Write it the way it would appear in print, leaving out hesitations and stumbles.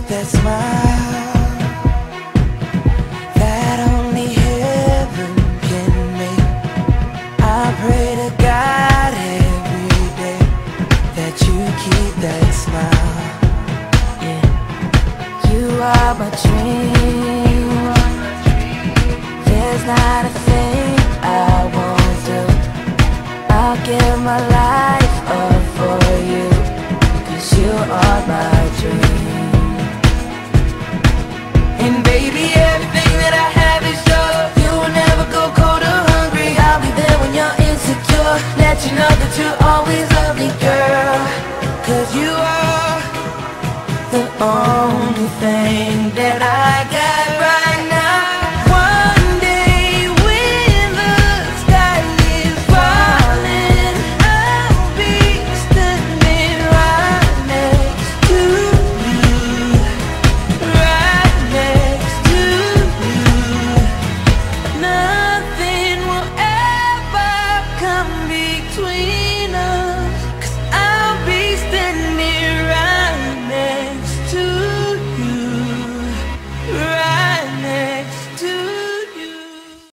that smile that only heaven can make. I pray to God every day that you keep that smile. Yeah. You are my dream. There's not a thing I won't do. I'll give my life up for you, 'cause you are my dream. And baby, everything that I have is yours. You will never go cold or hungry. I'll be there when you're insecure. Let you know that you're